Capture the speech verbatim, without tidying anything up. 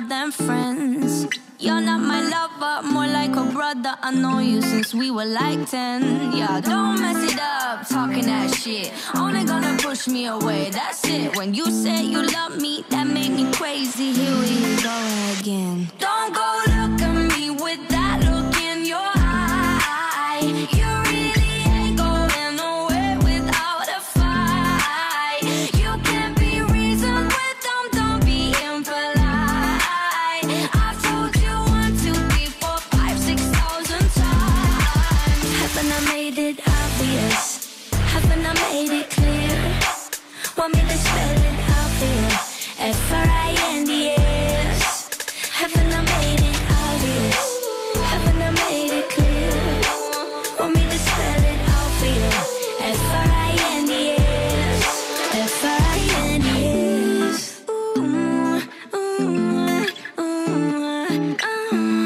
than friends. You're not my lover, more like a brother. I know you since we were like ten. Yeah, don't mess it up, talking that shit. Only gonna push me away, that's it. When you said you love me, that made me crazy. Here we go again. Don't go look at me with that look in your eye. You really ain't going nowhere without a fight. You can't be reasoned with them, don't be impolite. I've told you one, two, three, four, five, six thousand times. Haven't I made it obvious? Haven't I made it clear? Want me to spell it out for you? F R I N D S. Haven't I made it obvious? Haven't I made it clear? Want me to spell it out for you? F R I N D S. F R I N D S. Ooh, ooh, ooh, ooh.